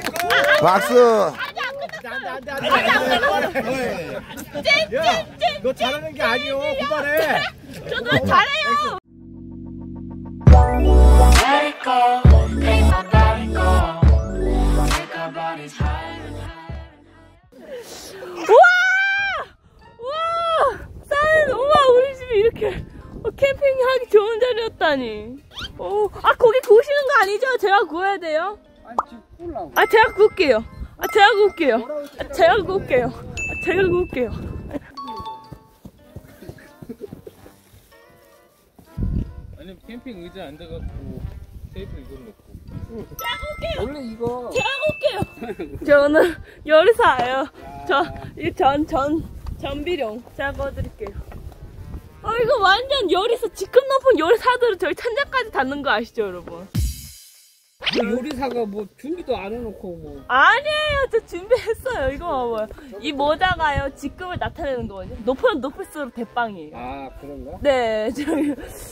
박수. 너 잘하는 게 아니오. 그만해. 저도 잘해요. 우와! 쌀, 우와, 우리 집이 이렇게 캠핑하기 좋은 자리였다니. 아, 고기 구우시는 거 아니죠? 제가 구워야 돼요? 아니 지금 꿀라고. 아, 제가 구울게요. 제가 구울게요. 제가 구울게요. 아니 캠핑 의자 앉아갖고 테이블 이걸 놓고. 제가 구울게요. 원래 이거. 제가 구울게요. 저는 요리사예요. 전비룡. 제가 구워드릴게요. 이거 완전 요리사, 직급 높은 요리사들은 저희 천장까지 닿는 거 아시죠, 여러분? 요리사가 뭐 준비도 안 해놓고 뭐. 아니에요, 저 준비했어요. 이거 봐봐요. 이 모자가요, 직급을 나타내는 거거든요. 높으면 높을수록 대빵이에요. 아 그런가? 네, 저기.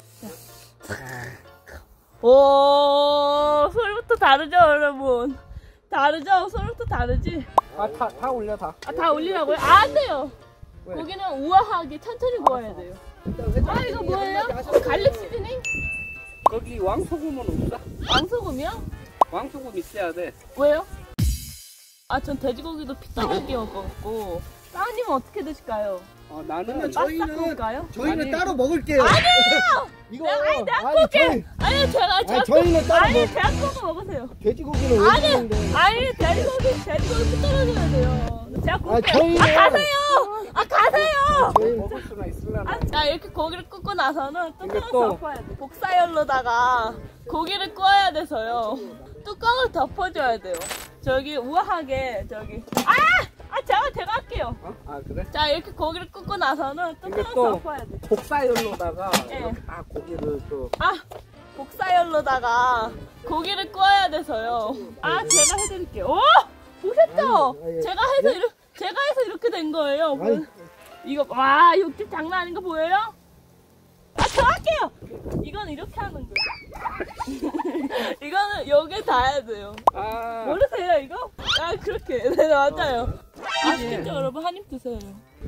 오, 소리부터 다르죠, 여러분? 다르죠? 소리부터 다르지? 다 올려 다. 다 올리라고요? 안 돼요. 왜? 고기는 우아하게 천천히 구워야 돼요. 이거 뭐예요? 갈릭 시즈닝? 거기 왕소금은 없어? 왕소금이요? 왕소금 있어야 돼. 왜요? 전 돼지고기도 피딱하게 먹었고. 사장님은 어떻게 드실까요? 나는 저희는 따로 먹을게요. 아니에요! 이거 내가 구울게! 아니요, 저희는 따로 제가 구워 먹으세요. 돼지고기는 왜 먹는데? 아니, 돼지고기 피 떨어져야 돼요. 제가 구울게요. 저희는 가세요! 저희 먹을 수가 있으려나? 자, 이렇게 고기를 굽고 나서는 뚜껑을 또. 덮어야 돼. 복사열로다가 고기를 구워야 돼서요. 뚜껑을 덮어줘야 돼요. 저기 우아하게 제가 할게요. 그래? 자, 이렇게 고기를 굽고 나서는 뚜껑을 또. 덮어야 돼. 복사열로다가 네. 이렇게 고기를 또. 복사열로다가 고기를 구워야 돼서요. 제가 해드릴게요. 오! 보셨죠? 아니, 제가 해서 이렇게 된 거예요. 이거, 육즙 장난 아닌 거 보여요? 저 할게요! 이건 이렇게 하는 거예요. 이거는 여기에 닿아야 돼요. 모르세요, 이거? 그렇게. 네, 맞아요. 아시겠죠, 여러분? 한 입 드세요.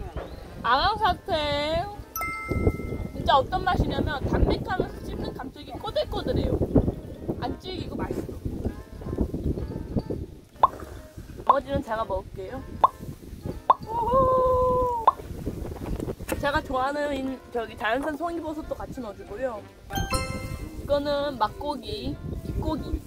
앙앙사태. 진짜 어떤 맛이냐면, 담백하면서 씹는 감쪽이 꼬들꼬들해요. 안 질기고 맛있어. 나머지는 제가 먹을게요. 오호. 제가 좋아하는 자연산 송이버섯도 같이 넣어주고요. 이거는 막고기, 빗고기.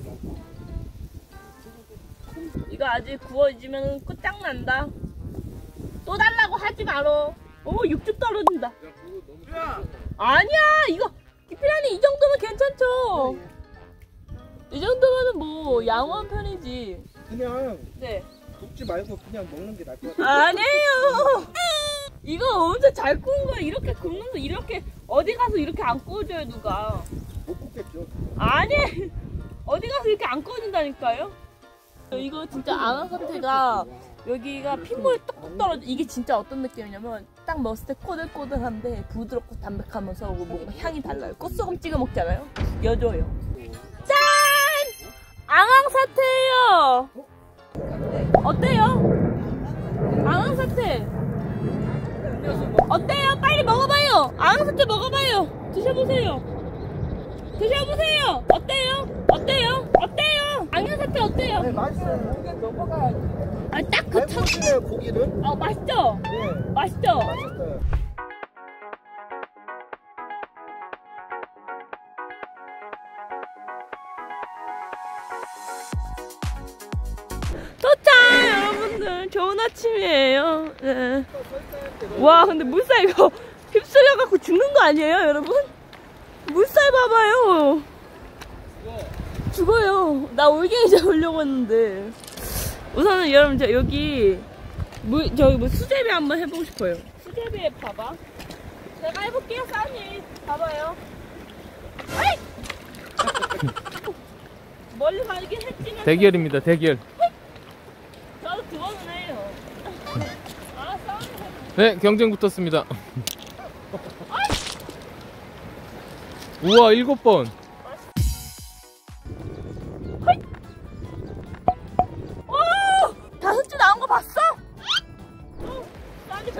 이거 아직 구워지면 끝장난다. 또 달라고 하지 마라. 육즙 떨어진다. 아니야, 이거 기피라니 이 정도면 괜찮죠? 이 정도면은 뭐 양호한 편이지. 그냥 네. 굽지 말고 그냥 먹는 게 나을 것 같아. 아니에요. 이거 엄청 잘 구운 거야. 이렇게 굽는 거 이렇게 어디 가서 이렇게 안 구워줘요 누가. 못 굽겠죠. 아니, 어디 가서 이렇게 안 구워준다니까요. 이거 진짜 앙앙사태가 여기가 핏물이 뚝뚝 떨어져. 이게 진짜 어떤 느낌이냐면 딱 먹었을 때 꼬들꼬들한데 부드럽고 담백하면서 뭔가 향이 달라요. 꽃소금 찍어 먹잖아요. 여줘요. 짠! 앙앙사태예요. 어때요? 앙앙사태 어때요? 빨리 먹어봐요. 앙앙사태 먹어봐요. 드셔보세요. 어때요? 앙앙사태 어때요? 네, 맛있어요. 목에 넘어가야지. 딱 그 첫. 맛있네요, 고기는. 맛있죠? 네. 맛있죠? 맛있어요. 도착! 여러분들 좋은 아침이에요. 네. 와, 근데 물살 이거 휩쓸려갖고 죽는 거 아니에요, 여러분? 물살 봐봐요. 죽어요. 나 올갱이 잡으려고 했는데. 우선은 여러분, 여기 저기 수제비 한번 해보고 싶어요. 수제비에 봐봐. 제가 해볼게요, 싸니. 봐봐요. 아이! 멀리 가긴 했지만. 대결입니다, 대결. 저도 두 번은 해요. 싸니. 네, 경쟁 붙었습니다. 우와, 7번. 와,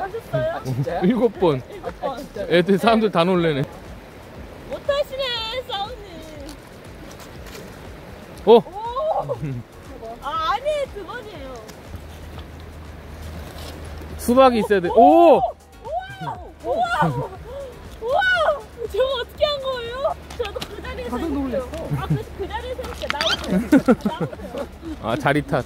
하셨어요? 진짜요? 7번. 7번. 애들 사람들 다 놀래네. 못하시네, 싸우님. 어? 오! 아, 아니, 2번이에요. 수박이 있어야 돼. 오! 우와! 우와! 우와! 저거 어떻게 한 거예요? 저도 그 자리에서 가서 놀랬어. 아, 그 자리에서 이렇게 나오세요. 나오세요. 아, 자리 탓.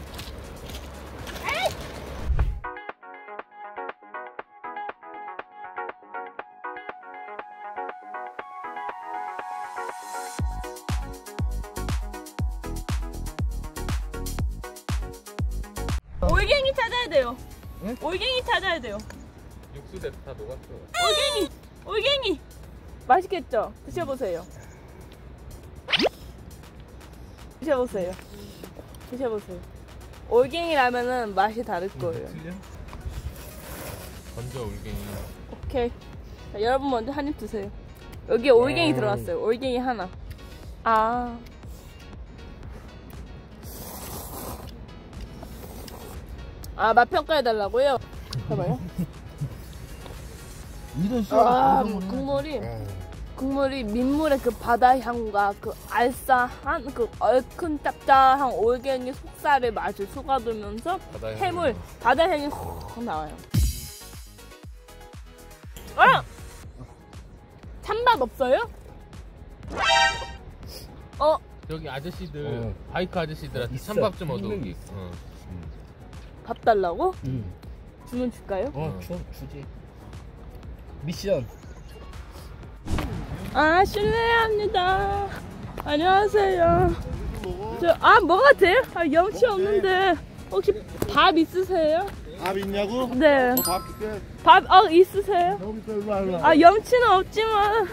올갱이 찾아야 돼요. 응? 올갱이 찾아야 돼요. 육수 다 녹았어. 올갱이! 올갱이! 맛있겠죠? 드셔보세요. 드셔보세요. 드셔보세요. 올갱이 라면은 맛이 다를 거예요. 틀려? 건져 올갱이. 오케이. 자, 여러분 먼저 한 입 드세요. 여기에 올갱이 들어갔어요. 올갱이 하나. 아. 아, 맛 평가해달라고요? 잠깐만요. 이런 아, 국물이 민물의 그 바다 향과 그 알싸한 그 얼큰 짭짤한 올갱이 속살의 맛을 쏟아들면서 바다의 해물, 향이. 바다 향이 확 나와요. 아! 찬밥 없어요? 저기 아저씨들, 바이크 아저씨들한테 있어. 찬밥 좀 있는 얻어. 게 있어. 밥 달라고? 응. 주문 줄까요? 주지. 미션. 아, 실례합니다. 안녕하세요. 뭐 같아요? 아, 염치 없는데. 혹시 밥 있으세요? 밥 있냐고? 네. 밥 줄게. 밥, 있으세요? 여기 있어, 일로 와, 일로 와. 아, 염치는 없지만,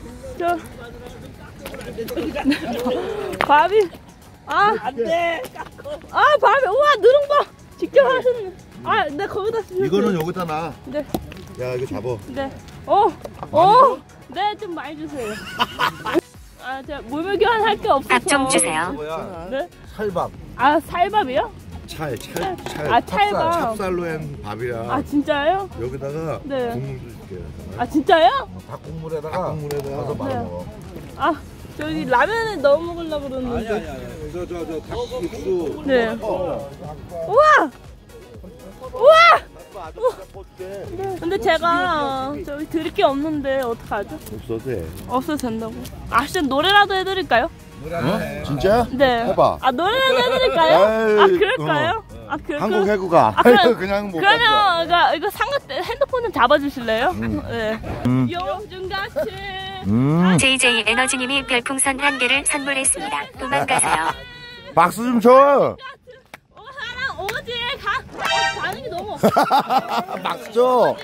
밥이, 안 돼. 밥이, 우와, 누룽밥! 직접 하셨네. 네, 거기다 쓰셨어요. 이거는 여기다 놔. 네, 야, 이거 잡어. 네. 네, 좀 많이 주세요. 제가 물물 교환할 게 없어서. 밥 좀 주세요. 뭐야? 네? 살밥. 살밥이요? 찰. 찰밥. 찹쌀로 한 밥이라. 진짜요? 여기다가 네. 국물도 줄게. 진짜요? 닭국물에다가 가서 말아 네. 먹어. 저기 라면을 넣어 먹으려고 그러는데. 아니. 저 닭국수. 네. 어. 우와! 줄게. 근데 제가 저기 드릴 게 없는데 어떡하죠? 없어도 돼. 없어도 된다고. 진짜 노래라도 해드릴까요? 진짜? 네. 해봐. 노래라도 해드릴까요? 에이, 그럴까요? 그럴까요? 한국 해구가. 그냥 못 그러면 갔어. 이거 핸드폰 좀 잡아주실래요? 네. 요즘같이 JJ 에너지님이 별풍선 1개를 선물했습니다. 도망가세요. 박수 좀 줘. 사랑 오지 반응이 너무 없어. 박수 줘.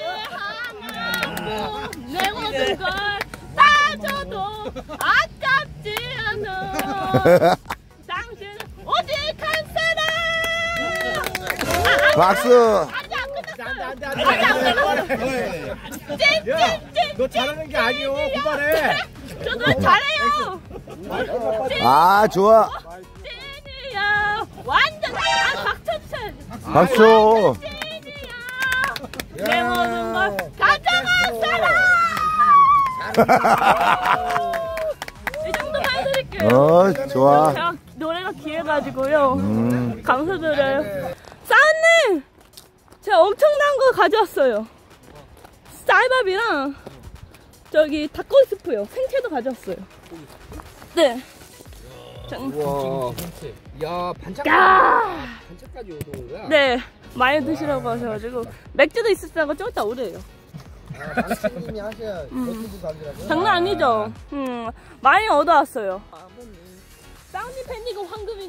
내 모든 걸 따줘도 아깝지 않아. 당신은 오직 한 사람. 박수. 아직 안 끝났어요. 찐찐찐. 너 잘하는 게 아니오. 그만해. 저도 잘해요. 좋아. 찐이야. 완전 박수 쳐야지. 박수. 찐이야. 내 모든 걸 가져간 사람. 이 정도만 해드릴게요. 좋아. 제가 노래가 귀해가지고요. 감사드려요. 싸은님! 제가 엄청난 거 가져왔어요. 쌀밥이랑 저기 닭고기 스프요. 생채도 가져왔어요. 네. 와. 야, 반찬까지 오는 거야? 네. 많이 드시라고 하셔가지고 맥주도 있으시다고 좀 이따 오래요. 당신님이 하셔야 버티도 가더라고요. 장난 아니죠? 많이 얻어왔어요. 싸은님 팬이고 황금이